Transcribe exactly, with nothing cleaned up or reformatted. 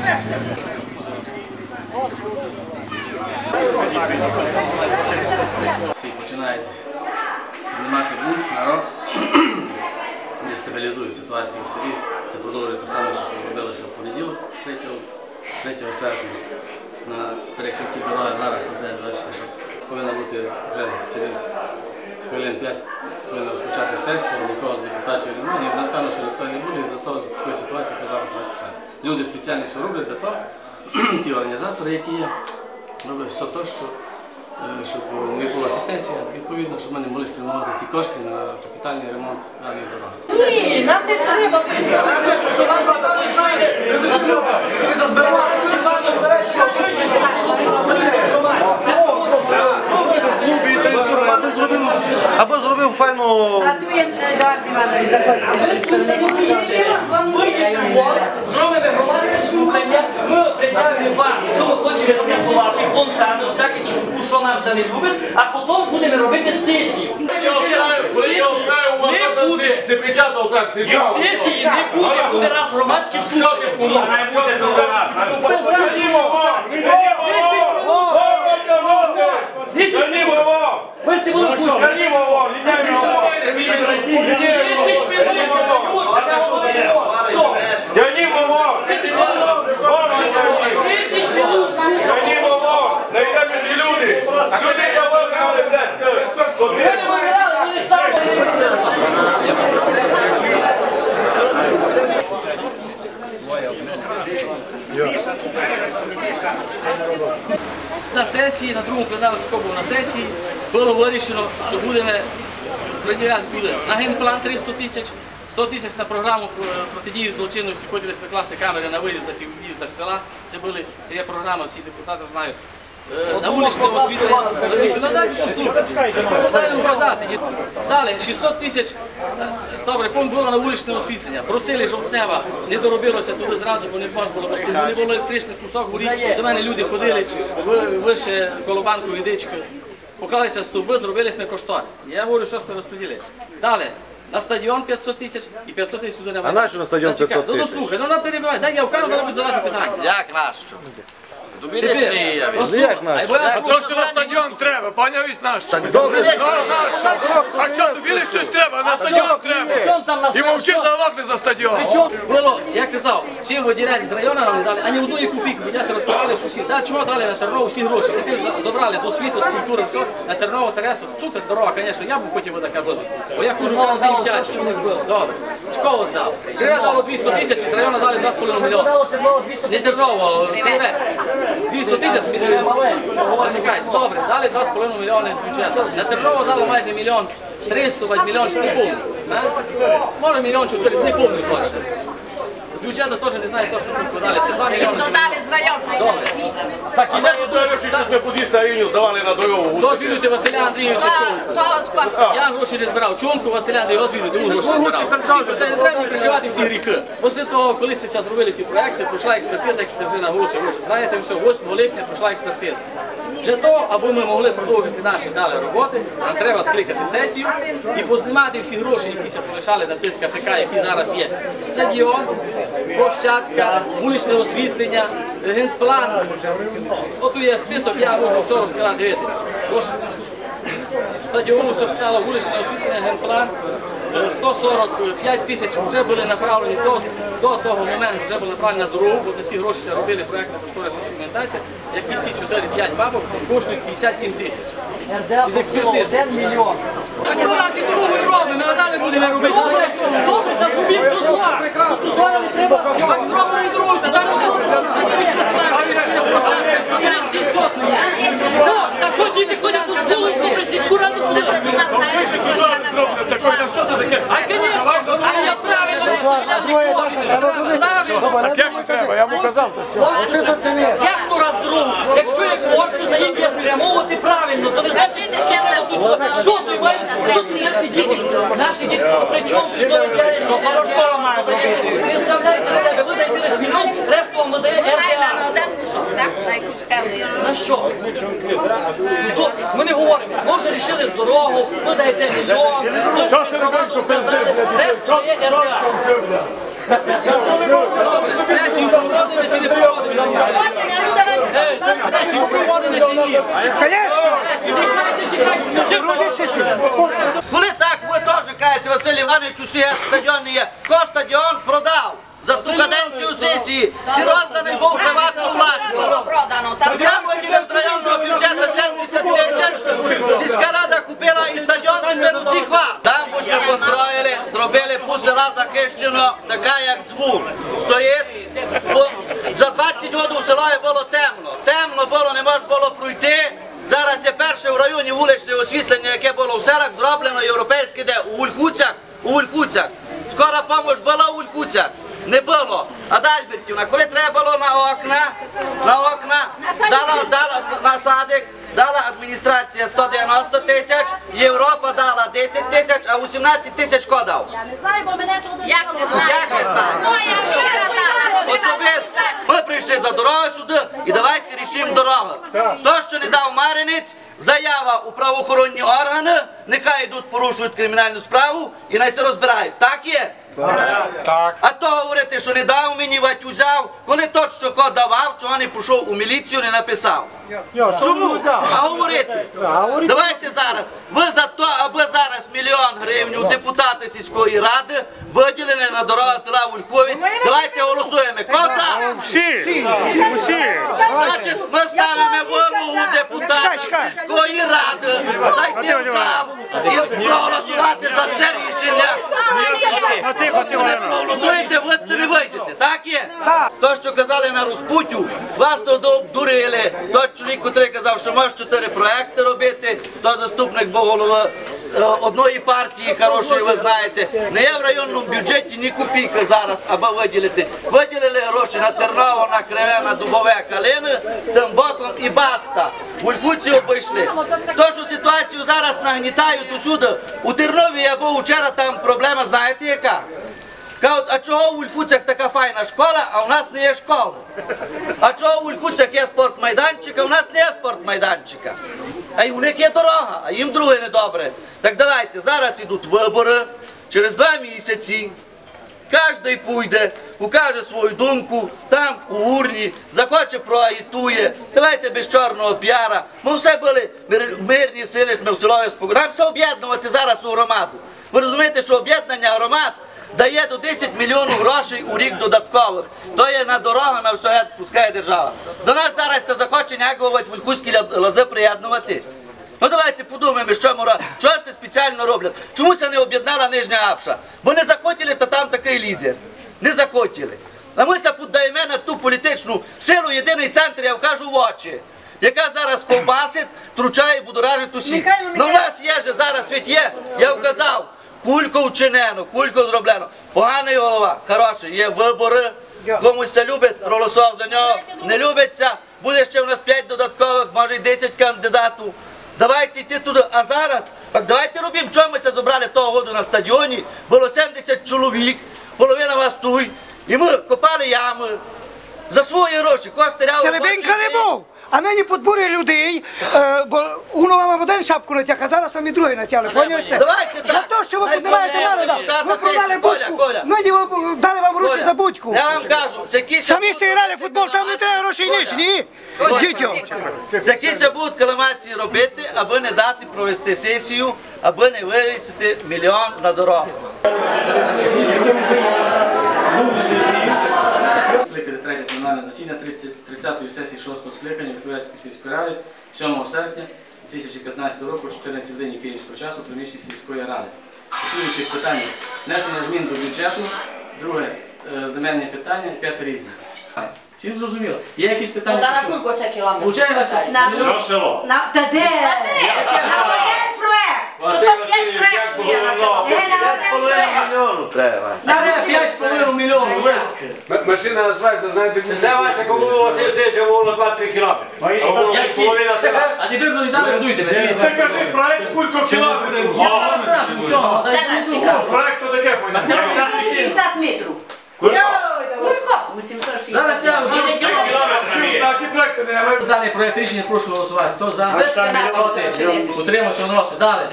Всі починають піднімати бунт, народ, дестабілізує ситуацію в селі. Це продовжує те саме, що робилося в понеділок, третього серпня. На перекритті дороги зараз, бачите, що повинна бути вже через хвилин п'ять повинна розпочати сесія, нікого з депутатів немає, і напевно, що ніхто не буде із-за того, за такої ситуації, яка зараз бачите. Люди спеціально все роблять для того, ці організатори, які є, роблять все те, що щоб не була сесія, відповідно, щоб ми не могли спрямувати ці кошти на капітальний ремонт даної дороги. Ні, нам не треба представляти, що нам задали чуєте. Ви зазбирали, або зробив файну... А тут Едуард Іванович заходить. Зробимо громадське слухання, ми придавимо вам, що ми хочемо скасувати, фонтани, всяке чіпку, що нам все не любить, а потім будемо робити сесію. Не буде. Це печатав так, це Сесії не буде, буде раз громадське слухання. На сесії, на другому пленарному скобу на сесії було вирішено, що будемо розподіляти на генплан триста тисяч, сто тисяч на програму протидії злочинності, хотіли прикласти камери на виїздах і в'їздах села. Це були, це є програма, всі депутати знають. На вуличне освітлення. Надайте послухати, надайте вказати. Далі, шістсот тисяч, добре, було на вуличне освітлення. Просили жовтнева, не доробилося туди зразу, бо не можна було, бо не було електричних кусок горів. До мене люди ходили, вище коло банку ідички, поклалися стовби, зробили ми кошторис. Я говорю, що ми розподілили. Далі. На стадіон п'ятсот тисяч і п'ятсот тисяч сюди не А нащо на стадіон п'ятсот тисяч? Ну, ну слухай, ну вона перебиває, дай я вкажу, вона буде задавати питання. Як нащо? Як нащо? А то, що на стадіон треба, поняв із нащо? Так добре. А що, тобі щось треба, на стадіон треба. І мовчи залогли за стадіон. Було, я казав, чим виділяти з району нам не дали, ані одної копійки, бо я се розповідали, що всі, да, чого дали на Тернову всі гроші, тепер забрали з освіти, з культури, все, на Тернову, Тересу, супер дорога, звісно, я б хотів би така розвитку, бо я хожу кожен день тячу. Добре, школу дав, Криве дало двісті тисяч, із району дали два з половиною мільйони. Не Терново, Криве, двісті тисяч, чекайте, добре, дали два з половиною мільйони з бюджету, на Тернову дало майже мільйон триста, мільйон не повний, може мільйон чотириста, не повний точно. З бюджету теж не знаю точно, скільки дали, чи два мільйони. Дали з району. Добре. Так, і не подивимо, чи ми подійшли на рівні, здавали на дорогу. Дозвілюйте Василя Андрійовича Чонку. Я гроші не збирав. Чонку Василя Андрійовича дозвілюйте, він гроші збирав. Не треба пришивати всі гріхи. Після того, коли це зробили всі проекти, пройшла експертиза, як сте вже на гроші. Знаєте, все, восьмого липня пройшла експертиза. Для того, аби ми могли продовжити наші далі роботи, нам треба скликати сесію і познімати всі гроші, які се полишали на тих КФК, які зараз є. Стадіон, площадка, вуличне освітлення, генплан. От тут є список, я можу все розказати. Дивіться. Стадіону все стало, вуличне освітлення, генплан. сто сорок п'ять тисяч вже були направлені до, до того моменту, вже були направлені на дорогу, бо за ці гроші робили проєктна кошторисна документація, які ці чотири-п'ять бабок коштують п'ятдесят сім тисяч. Із експертизи. один мільйон. Так ми раз і дорогу і робимо, а далі будемо робити. Добре, так зробіть тротуар. Тротуар не треба. Так зробимо і дорогу, та там буде площадка стоять ці сотні. Та що діти ходять у школу, що при сільську раду сюди? А, звісно, а я правильно розподіляти кошти. Правильно. Так як треба, я йому казав. Як то раз другу? Якщо є кошти, то їх є спрямовувати правильно, то не значить, що ти маєш, що ти наші діти, наші діти, при чому ти то вибираєш, що парошкола має робити? Не ставляйте з себе, ви дайте лише мільйон, решту вам надає РДА. На що? Ми не говоримо, може рішили з дорогу, ви даєте мільйон, Що це робити, решту є РДА. Добре, сесію проводимо. проводити чи не проводити? Сесію проводити чи ні? Коли так, ви теж кажете, Василь Іванович, усі стадіон не є. Хто стадіон продав за цю каденцію сесії? Чи розданий був приватну власність? Я виділив з районного бюджету сімдесят тисяч, сільська рада купила і стадіон тепер усіх вас. Там ми построїли, зробили пів села захищено, така як дзвон. Стоїть, бо за двадцять років в селі було темно. Темно було, не можна було пройти. Зараз є перше в районі вуличне освітлення, яке було в селах, зроблено європейське, де у Ульхуцях, у Ульхуцях. Скора помощь була у Ульхуцях? Не було. А Дальбертівна, коли треба було на окна, на окна, дала, дала на садик, дала адміністрація сто дев'яносто тисяч, Європа дала десять тисяч, а вісімнадцять тисяч хто дав? Я не знаю, бо мене туди... Як не знаю? Особисто ми прийшли за дорогою сюди і давайте рішимо дорогу. То, що не дав Маринець, заява у правоохоронні органи, нехай йдуть порушують кримінальну справу і най се розбирають. Так є? Так. А то говорити, що не дав мені, вать узяв, коли тот, що код давав, чого не пішов у міліцію, не написав. Чому? А говорити? Давайте зараз. Ви за то, аби зараз мільйон гривень депутати сільської ради виділили на дорогу села Вульховець. Давайте голосуємо. Коза! Всі! Усі! Значить, ми ставимо вимогу депутата сільської ради зайти в зал і проголосувати за це рішення. Ви проголосуєте, ви не вийдете. Так є? То, що казали на розпутю, вас то обдурили. Той чоловік, який казав, що може чотири проекти робити, то заступник був голови одної партії, хорошої, ви знаєте. Не є в районному бюджеті ні копійки зараз, аби виділити. Виділили гроші на Терново, на Криве, на Дубове, Калини, тим боком і баста. В Ульхуці обійшли. То, що ситуацію зараз нагнітають усюди. У Тернові я був вчора, там проблема, знаєте яка? Кажуть, а чого в Ульхуцях така файна школа, а в нас не є школи? А чого в Ульхуцях є спортмайданчик, а в нас не є спортмайданчика? А й у них є дорога, а їм друге недобре. Так давайте, зараз йдуть вибори, через два місяці. Кожен пойде, покаже свою думку, там у урні, захоче проагітує. Давайте без чорного піара. Ми все були мирні сили, ми в селові спокійно. Нам все об'єднувати зараз у громаду. Ви розумієте, що об'єднання громад дає до десять мільйонів грошей у рік додаткових. То є на дорогу, на все спускає держава. До нас зараз це захоче нягувати вульхузькі лази приєднувати. Ну давайте подумаємо, що ми робимо. Що це спеціально роблять? Чому це не об'єднала Нижня Апша? Бо не захотіли, то там такий лідер. Не захотіли. А ми се піддаємо на ту політичну силу, єдиний центр, я вкажу в очі, яка зараз ковбасить, тручає, будоражить усіх. Ну в нас є же зараз, світ є, я вказав, кулько вчинено, кулько зроблено. Поганий голова, хороший, є вибори, комусь це любить, проголосував за нього, не любиться, буде ще в нас п'ять додаткових, може й десять кандидатів. Давайте йти туди, а зараз, так давайте робимо, чому ми це зібрали того году на стадіоні, було сімдесят чоловік, половина вас тут, і ми копали ями за свої гроші, костеряли. Серебенька не був, а нині подбурює людей, е, бо воно вам один шапку натяг, а зараз самі другий натягли, поняли? Давайте так. За те, що ви піднімаєте народа, ви продали будку, нині ви дали вам гроші за будку. Я вам кажу, це якісь... Самі сте грали в футбол, там не треба грошей ніч, ні? Дітьо. Це якісь будуть каламації робити, аби не дати провести сесію, аби не вирісити мільйон на дорогу. Скликали третє пленарне засідання тридцятої сесії шостого скликання Виховецької сільської ради сьомого серпня дві тисячі п'ятнадцятого року, чотирнадцятій годині київського часу, в приміщенні сільської ради. Послідуючих питання: внесення змін до бюджету, друге земельне питання, п'яте різне. Всім зрозуміло? Є якісь питання? На рахунку ось кілометр. Получається? Що село? На та де? На один проект. Тут п'ять проєктів є на село. Де на один проект? Треба. На п'ять з половиною мільйонів витки. Машина асфальту, знаєте, Це ваша кому Василь Сидорович було два-три кілометри. А було половина села. А тепер довідали, будуйте мене. Це кажи, проект кулько кілометрів. Я зараз разом, що? Це наш цікаво. Проект то таке поняття. шістдесят метрів. Кулько? вісімсот шістдесят. Зараз я Такі проекти не даний проект рішення прошу голосувати. Хто за? Витки на чотири. Утримався, голосувати. Далі.